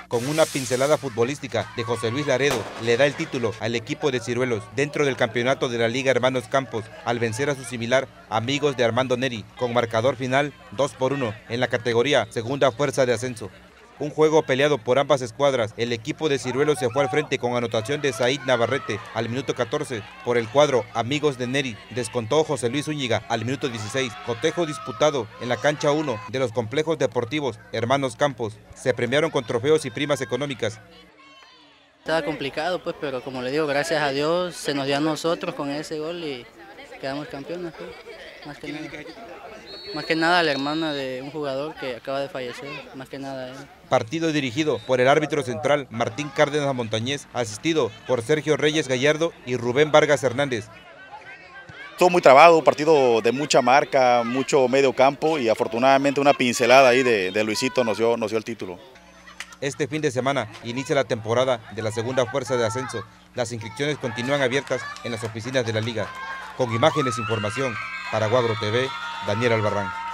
Con una pincelada futbolística de José Luis Laredo, le da el título al equipo de Ciruelos dentro del campeonato de la Liga Hermanos Campos, al vencer a su similar Amigos de Armando Neri, con marcador final 2-1 en la categoría Segunda Fuerza de Ascenso. Un juego peleado por ambas escuadras. El equipo de Ciruelos se fue al frente con anotación de Said Navarrete al minuto 14. Por el cuadro Amigos de Neri descontó José Luis Zúñiga al minuto 16. Cotejo disputado en la cancha 1 de los complejos deportivos Hermanos Campos. Se premiaron con trofeos y primas económicas. Estaba complicado pues, pero como le digo, gracias a Dios se nos dio a nosotros con ese gol y quedamos campeones pues, más que nada a la hermana de un jugador que acaba de fallecer, más que nada él. Partido dirigido por el árbitro central Martín Cárdenas Montañez, asistido por Sergio Reyes Gallardo y Rubén Vargas Hernández. Todo muy trabado, partido de mucha marca, mucho medio campo y afortunadamente una pincelada ahí de Luisito nos dio el título. Este fin de semana inicia la temporada de la Segunda Fuerza de Ascenso. Las inscripciones continúan abiertas en las oficinas de la Liga. Con imágenes e información para Guagro TV, Daniel Albarrán.